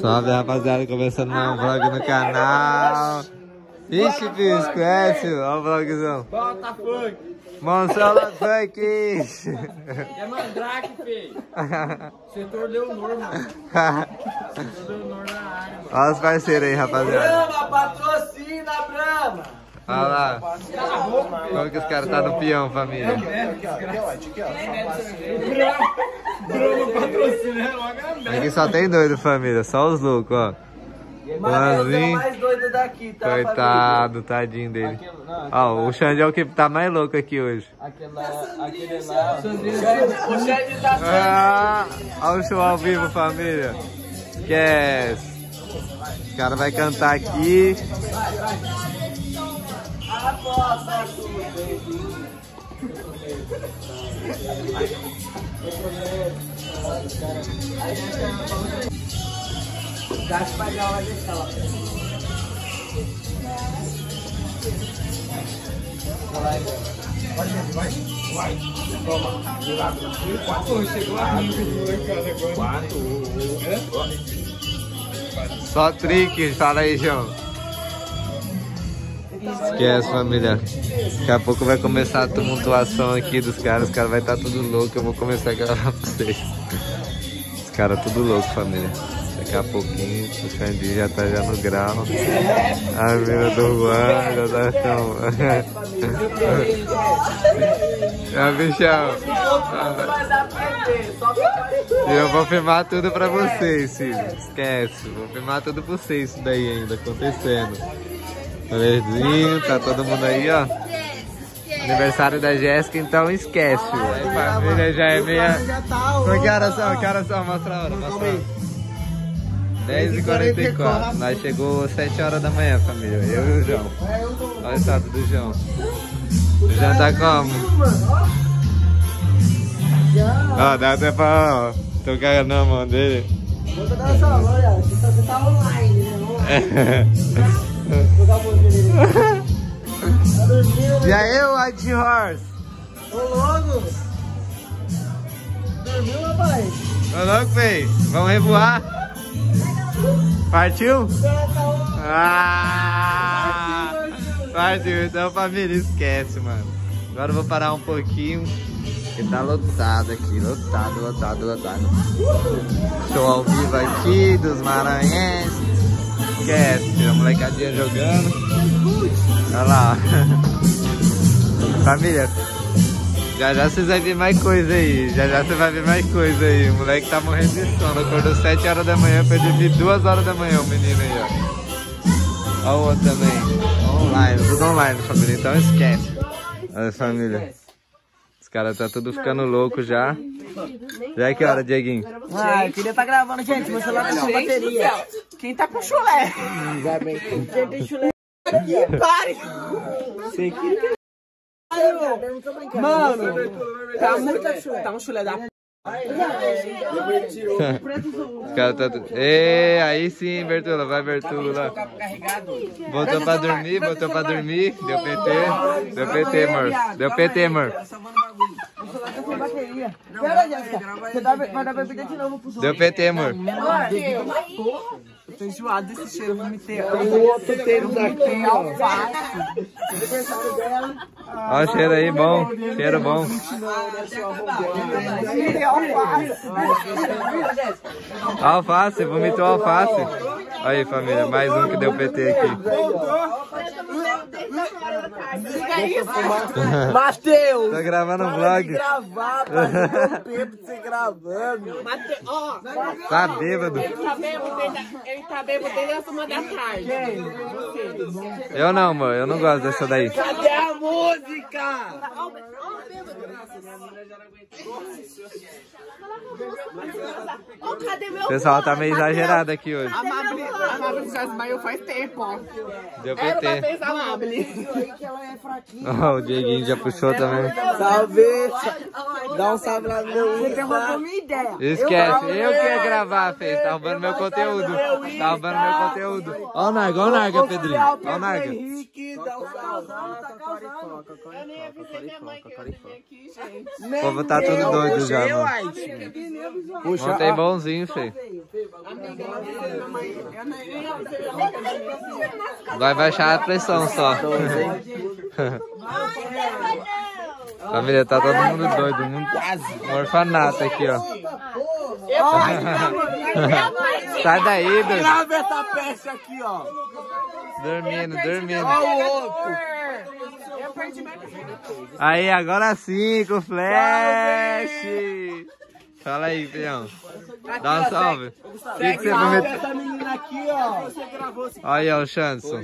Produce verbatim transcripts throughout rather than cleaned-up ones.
Salve, rapaziada, começando mais um vlog no canal. Ixi, bicho, conhece? Olha o vlogzão. Bota funk. Monsola Funk. É mandrake, feio. Setor Leonor, mano. Setor Leonor na área, mano. Olha os parceiros aí, rapaziada. Brama, patrocina, Brama. Olha lá. Como que os caras tá no peão, família? Brama patrocina, logo a Aqui só tem doido, família. Só os loucos, ó. Matheus é o mais doido daqui, tá? Coitado, tadinho dele. Ó, o Xande é o que tá mais louco aqui hoje. Aquele lá, aquele lá. O Xande tá Ah, olha o show ao vivo, família. Esquece. O cara vai cantar aqui. Gato vai dar uma deixar lá. Vai, vai, vai. Toma. Quatro. Chegou a rinha Quatro. Só trique, fala aí, João. Esquece, família. Daqui a pouco vai começar a tumultuação aqui dos caras. Os caras vão estar tudo louco. Eu vou começar a gravar pra vocês. Os caras tudo louco, família. Daqui a pouquinho o Xandinho já tá já no grau. A mina do Juan já tá chamando. É, bichão. E eu vou filmar tudo pra vocês, filho. Esquece. Vou filmar tudo pra vocês isso daí ainda acontecendo. Verdinho, tá todo mundo aí, ó. Aniversário da Jéssica, então esquece. Aí, família já é meia... Que horas são? Que horas são? Mostra a hora, mostra a hora. dez e quarenta e quatro. Nós chegou sete horas da manhã, família. Eu e o João. Olha o estado do João. O João tá como? Ó, dá até pra... Ó, tocar na mão dele. Vou dar essa olha. Você tá online, né? E aí, White Horse? Ô, louco! Dormiu, rapaz? Ô, louco, feio. Vamos revoar? Partiu? Ah! Partiu. Então, família, esquece, mano. Agora eu vou parar um pouquinho, porque tá lotado aqui. Lotado, lotado, lotado. Show ao vivo aqui dos maranhenses. Esquece, a molecadinha jogando. Olha lá. Família, já já vocês vão ver mais coisa aí. Já já você vai ver mais coisa aí. O moleque tá morrendo de sono. Acordou sete horas da manhã pra dormir duas horas da manhã, o menino aí, ó. Olha o outro também. Online, tudo online, família. Então esquece. Olha, família. Os caras tá tudo ficando louco já. Já é que hora, Dieguinho? Ah, eu queria estar tá gravando, gente. Meu celular tá sem bateria. Quem tá com chulé? Quem tem chulé? Pare! Mano, tá muito chulé. Tá um chulé da... Os caras tá tudo... Ê, aí sim, Bertula. Vai, Bertula. Voltou pra dormir, voltou pra dormir. Deu P T. Deu P T, amor. Deu P T, amor. Pera, Jéssica. Você vai dar bebida de novo pro Deu P T, amor. Eu tô enjoado desse cheiro, vomitei. O outro cheiro daqui, alface. Olha o cheiro aí, bom. Cheiro bom. Alface, vomitou alface. Aí, família, mais um que deu P T aqui. Matheus! Tô gravando um vlog. Gravar, pra tempo de você gravando. Tá bêbado. Ele tá bêbado ele tá bêbado desde as uma da tarde. Eu não, amor. Eu não gosto dessa daí. Cadê a música? Ô, cadê meu O pessoal tá meio exagerado aqui hoje. Cadê meu A Mabel já desmaiou faz tempo, ó. Deu Era uma P T. vez a Mabel. Ó, o Dieguinho já puxou também. Salve! Dá um salve lá no meu Insta. Esquece, eu que ia gravar, Fê. Tá roubando meu conteúdo. Tá roubando meu conteúdo. Ó o Narga, ó o Narga, Pedrinho. Ó o Narga. Henrique, dá um salve. Eu nem avisei minha mãe que eu ia vir aqui, gente. O povo tá tudo doido já, mano. Puxa, Ontem bonzinho, Fê. Amiga, eu avisei minha mãe. Eu nem avisei minha mãe que eu ia vir aqui. Vai baixar a pressão só. Família, tá todo mundo doido. Um orfanato aqui, ó. Sai daí, doido. grava essa peça aqui, ó. Dormindo, dormindo. Ó o outro. Eu perdi minha carreira. Aí, agora sim, com flash. Fala aí, Peão. Dá um salve. O que, que você prometeu? Essa menina aqui, ó. Olha aí, ó, o Chanderson.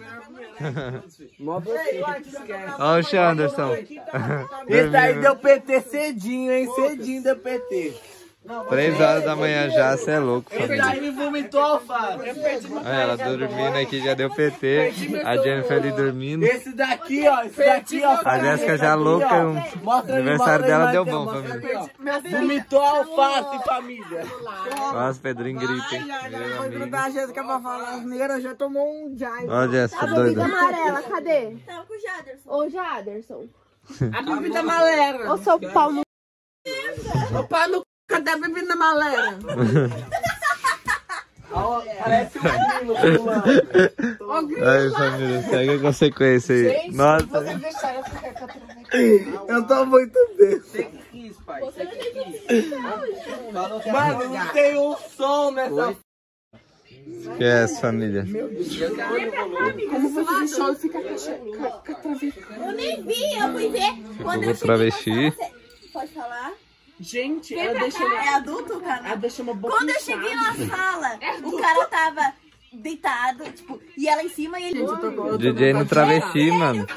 Mó você. Olha o Chanderson. Esse aí deu P T cedinho, hein? Cedinho deu P T. Três horas da manhã já, você é louco, Esse família. aí me vomitou alface. Olha ela dormindo aqui, já deu P T. A Jennifer ali dormindo. Esse daqui, ó. Esse daqui, ó. A Jéssica já louca. O Mostra aí, aniversário mostra dela aí, deu Matheus, bom, mostra família. aí, ó. Vomitou alface, família. Nossa, Pedrinho grita, hein? Meu Foi amigo. grudar a Jéssica pra falar asneira, já tomou um jai. Ó, Jéssica, A bebida doida. amarela, cadê? Tava com o Jaderson. Ô, Jaderson. A bebida malera. Ô, seu pau no... O pau no c... Cadê a bebida malera? Parece um menino pulando. Aí, família, segue a consequência aí. Nossa. Vocês deixaram eu ficar com a traveca. Eu tô muito bem. Mano, não tem um som nessa. Esquece, família. Como você deixou eu ficar com a traveca? Eu nem vi, eu fui ver. Quando com eu travesti. cheguei na sala, você- Pode falar? Gente, Vem eu pra deixei... cá. É adulto, cara? Ela deixou uma boca Quando eu cheguei na sala, o cara tava deitado, tipo, e ela em cima e ele... O D J no travesti, mano.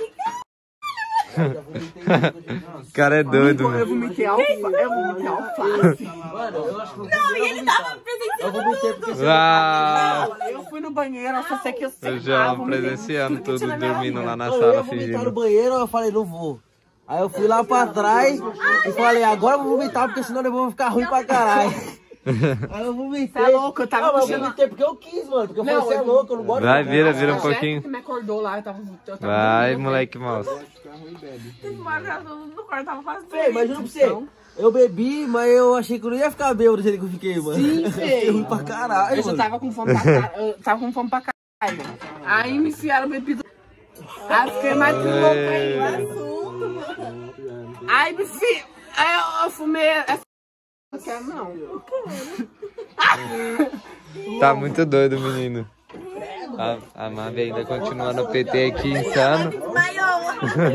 O cara é doido, Eu mano. vomitei alface. Eu vomitei alface. Não, e ele tava presenciando tudo. Ah, Eu fui no banheiro, eu só sei que eu sei. eu já presenciando tudo, dormindo lá na sala, Eu vomitar no fingindo. banheiro, eu falei, não vou. Aí eu fui lá pra trás e falei, agora eu vou vomitar, porque senão eu vou ficar ruim pra caralho. Aí eu vomitei. Você é louco, eu tava Não, mas eu puxando- vomitei porque eu quis, mano. Porque eu Não, falei, você é eu- louco, eu não gosto Vai, de vira, vira um A Jéssica pouquinho. que me acordou lá, eu tava... Eu tava Vai, moleque mouse. no quarto, tava quase Fê, mas juro pra você, eu bebi, mas eu achei que eu não ia ficar bêbado do jeito que eu fiquei, mano. Sim, Eu fiquei ruim pra caralho, Eu já mano. tava com fome pra caralho. Eu tava com fome pra caralho. Aí me enfiaram bebida. Aí fiquei mais louca ainda. Aí me enfiaram. Aí eu, eu fumei. Essa... Não quero, não. Tá muito doido, menino. A, a Mavi ainda continua no P T aqui, insano. Desmaiou.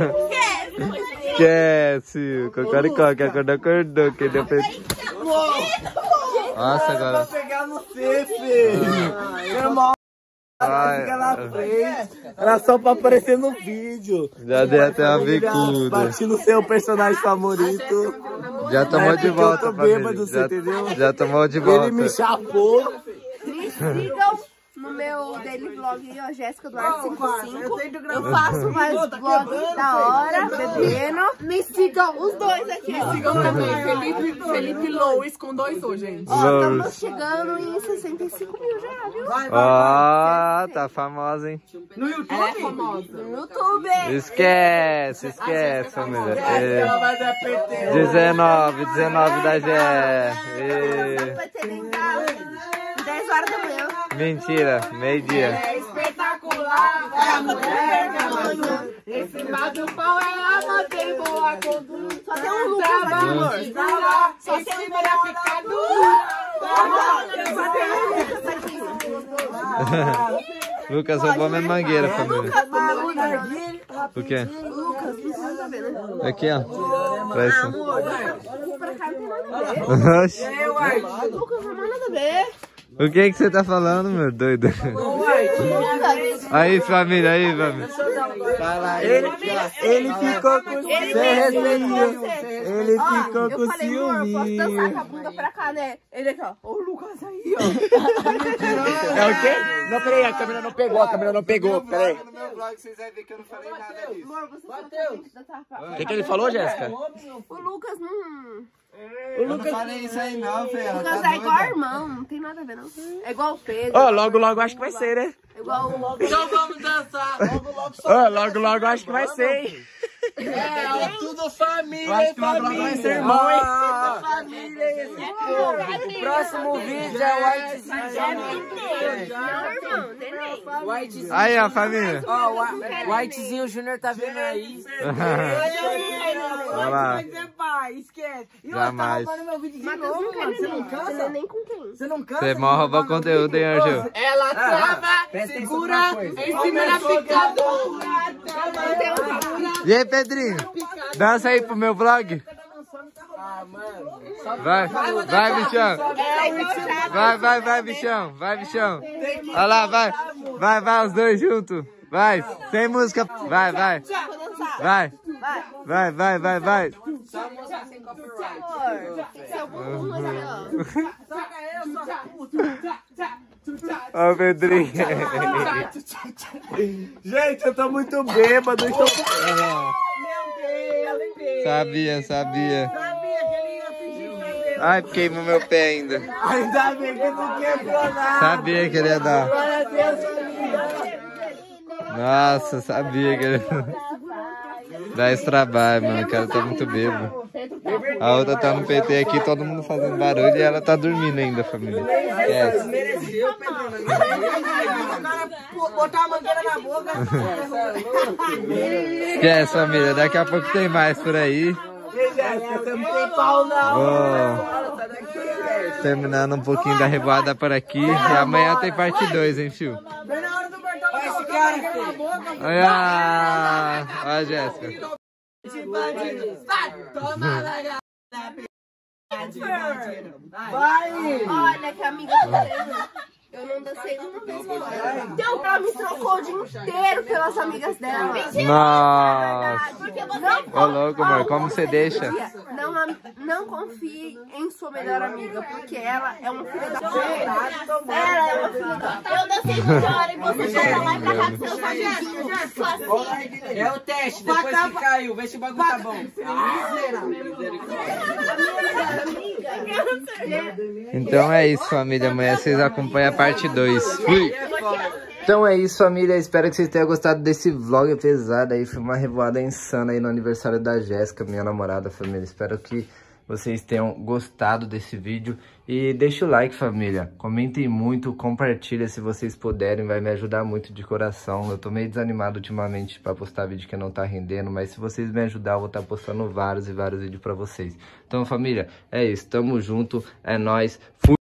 Esquece. Cocoricó, que acordou, acordou. Que deu P T. Nossa, agora. Pegar no C, Fê. Irmão, Ai, fica na frente. Era só pra aparecer no vídeo. já dei até uma bicuda. Bati no seu personagem favorito. Já tomou de É porque volta, eu tô bêbado, família. você Já, entendeu? já tomou de Ele volta. me chapou. Me sigam no meu daily vlog aí, ó, Jéssica Duarte cinquenta e cinco. Eu faço mais vlogs da hora, bebendo. Me sigam os dois aqui, ó. Sigam também Felipe, Felipe Louis com dois O, gente. Ó, estamos Louis. chegando em sessenta e cinco mil já, viu? Ó, tá famosa, hein? Ela é famosa. No YouTube. Esquece, esquece, família. Ela E vai dar P T. dezenove, dezenove da Gé. Vai ter nem dez horas da manhã. Mentira, meio-dia. É espetacular, é a mulher da manhã. Em cima do pau ela mantém boa conduta. Só tem um Lucas aqui, amor. Só em cima da picadura. Só tem um Lucas aqui. Lucas roubou minha mangueira, família. Lucas, bagulho. O quê? Lucas, precisa ver, né? Aqui, ó. Pra isso. Amor, Lucas pra cá não tem nada a ver. Oxi. Lucas não tem nada a ver. O que que você tá falando, meu doido? Lucas. Aí, família, aí, família. Ele, ele ficou com Ele sem mesmo, receio. você. Ele Ó, ficou com eu falei, amor, posso dançar com a ciúminho. bunda pra cá, né? Ele aqui, ó. Ô, Lucas aí, ó. É o quê? Não, peraí, a câmera não pegou, a câmera não pegou, peraí. No meu vlog vocês vão ver que eu não falei nada disso. O que, que ele falou, Jéssica? O Lucas não... Eu não falei isso aí não, filho. O Lucas é igual irmão, não tem nada a ver não. É igual o Pedro. Ó, oh, logo, logo acho que vai ser, né? É igual o... Então vamos dançar. Logo, logo só. Ó, oh, logo, logo acho que vai ser, hein? É, tudo família, eu acho que logo, logo vai ser irmão, hein? Ah, família é esse povo. O próximo vídeo é o Whitezinho. Não, irmão, tem nem. Whitezinho. Aí, ó, família. Ó, o Whitezinho Júnior tá vendo aí. Olha lá. Esquece. E Jamais. tá meu vídeo de Matheus novo, não quer mano. Você não nem. Você não é cansa? nem com quem. Você não cansa? Você é mó rouba conteúdo, hein, Anjo? Ela trava, segura, em cima da picadura. E aí, Pedrinho? Dança aí pro meu vlog. Ah, mano. Vai, vai, bichão. Vai, vai, vai, bichão. Vai, bichão. Olha lá, vai. Vai, vai, os dois juntos. Vai, sem música. Vai, vai. Vai. Vai, vai, vai, vai. Só música sem copyright. Seu bumbum aqui, ó. Ó o Pedrinho. Gente, eu tô muito bêbado. Estou... Sabia, sabia. Sabia que ele ia fingir. Ai, queimou meu pé ainda. Ainda bem que tu quebrou nada. Sabia que ele ia dar. Glória a Deus, família. Nossa, sabia que ele... Dá esse trabalho, mano. O cara tá muito bêbado. A outra tá no P T aqui, todo mundo fazendo barulho e ela tá dormindo ainda, família. Esquece. Mereceu, Pedro. O cara botar a mangueira na boca. Esquece, família. Daqui a pouco tem mais por aí. Você não tem pau, não. Vou terminando um pouquinho da revoada por aqui. E amanhã tem parte dois, hein, fio? Vem na hora do Bertão botar a mangueira na boca. Olha, olha a Jéssica. Toma lá, vai! Olha que amiga dela. Eu não dancei uma vez com ela. Então ela me trocou o dia inteiro pelas amigas dela. Nossa. Porque você Ô, louco, amor. Como você deixa? Não, am- não confie em sua melhor amiga, porque ela é uma filha da puta. Ela é uma filha da puta. Eu dancei de hora e você já tá lá pra cá com seus amiguinhos. Só assim. É o teste, depois que caiu, vê se o bagulho tá bom. Então é isso, família. Amanhã vocês acompanham a parte dois. Fui! Então é isso, família. Espero que vocês tenham gostado desse vlog pesado aí. Foi uma revoada insana aí no aniversário da Jéssica, minha namorada, família. Espero que vocês tenham gostado desse vídeo. E deixa o like, família. Comentem muito, compartilha se vocês puderem. Vai me ajudar muito de coração. Eu tô meio desanimado ultimamente pra postar vídeo que não tá rendendo. Mas se vocês me ajudar, eu vou estar postando vários e vários vídeos pra vocês. Então, família, é isso. Tamo junto. É nóis. Fui!